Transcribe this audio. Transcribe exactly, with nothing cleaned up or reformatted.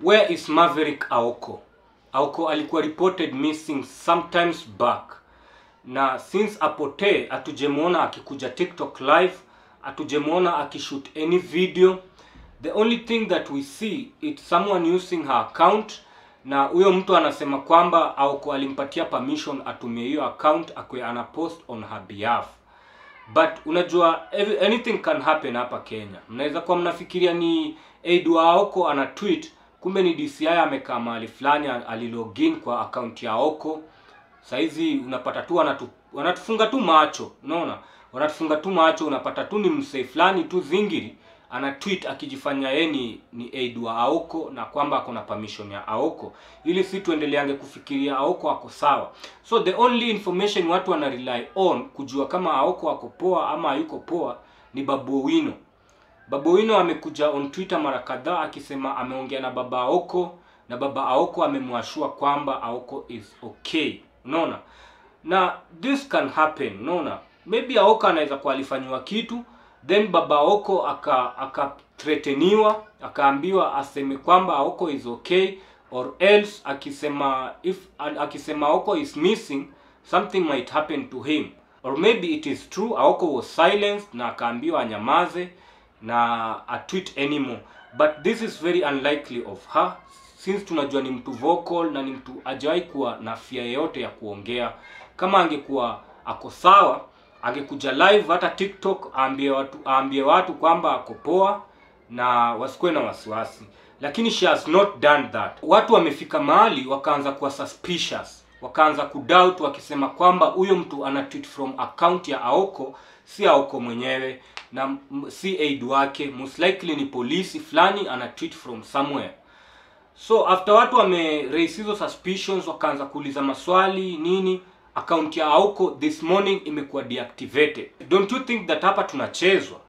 Where is Maverick Aoko? Aoko alikuwa reported missing sometimes back. Na since apotee, hatujamuona akikuja TikTok live, hatujamuona akishoot any video. The only thing that we see it's someone using her account, na huyo mtu anasema kwamba Aoko alimpatia permission atumie hiyo account akwe ana post on her behalf. But unajua anything can happen hapa Kenya. Mnaweza kuwa mnafikiria ni Edwa Aoko ana tweet, kumbe ni D C I amekaa mahali fulani alilogin kwa account ya Aoko. Saizi unapata tu wanatu, wanatufunga tu macho, unaona? Wanatufunga tu macho, unapata tu ni msee fulani tu zingiri ana tweet akijifanya yeye ni, ni Edwa Aoko na kwamba ako na permission ya Aoko, ili si tuendeleange kufikiria Aoko ako sawa. So the only information watu wana rely on kujua kama Aoko ako poa ama hayuko poa ni Babu Owino. Babu Owino amekuja on Twitter mara kadhaa akisema ameongea na baba Aoko, na baba Aoko amemwashua kwamba Aoko is okay. Unaona? Na this can happen, unaona? Maybe Aoko anaweza kuwa alifanywa kitu, then baba Aoko aka aka threateniwa, akaambiwa aseme kwamba Aoko is okay, or else akisema if akisema Aoko is missing, something might happen to him. Or maybe it is true Aoko was silenced na akaambiwa anyamaze na a tweet anymore. But this is very unlikely of her, since tunajua ni mtu vocal na ni mtu hajawahi kuwa na fear yote ya kuongea. Kama angekuwa ako sawa, angekuja live hata TikTok aambie watu aambie watu kwamba ako poa na wasikuwe na wasiwasi. Lakini she has not done that. Watu wamefika mahali wakaanza kuwa suspicious, wakaanza kudoubt wakisema kwamba huyo mtu ana tweet from account ya Aoko si Aoko mwenyewe na si aid wake, most likely ni polisi fulani ana tweet from somewhere. So after watu wame raise hizo suspicions, wakaanza kuuliza maswali nini, account ya Aoko this morning imekuwa deactivated. Don't you think that hapa tunachezwa?